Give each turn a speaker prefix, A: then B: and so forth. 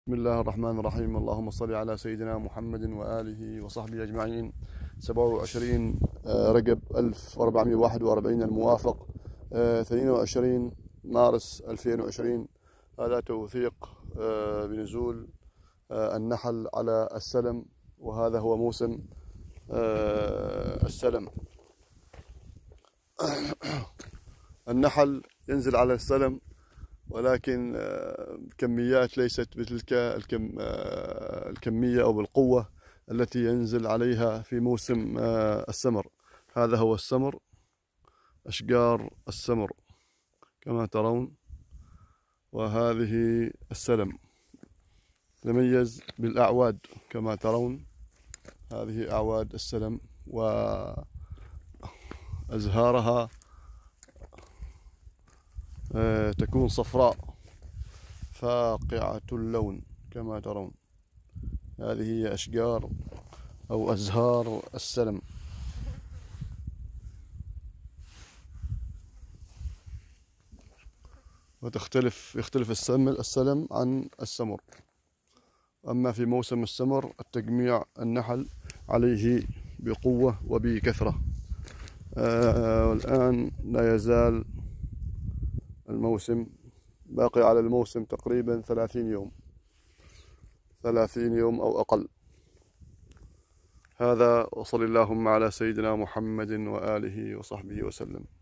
A: بسم الله الرحمن الرحيم. اللهم صل على سيدنا محمد وآله وصحبه أجمعين. 27 رجب 1441 الموافق 22 مارس 2020. هذا توثيق بنزول النحل على السلم، وهذا هو موسم السلم. النحل ينزل على السلم، ولكن الكميات ليست بتلك الكمية أو بالقوة التي ينزل عليها في موسم السمر. هذا هو السمر، أشجار السمر كما ترون، وهذه السلم تتميز بالأعواد كما ترون. هذه أعواد السلم وأزهارها تكون صفراء فاقعة اللون كما ترون. هذه هي أشجار أو أزهار السلم. يختلف السلم عن السمر. أما في موسم السمر التجميع النحل عليه بقوة وبكثرة. والآن لا يزال الموسم باقي على الموسم تقريبا 30 يوم أو أقل. هذا، وصل اللهم على سيدنا محمد وآله وصحبه وسلم.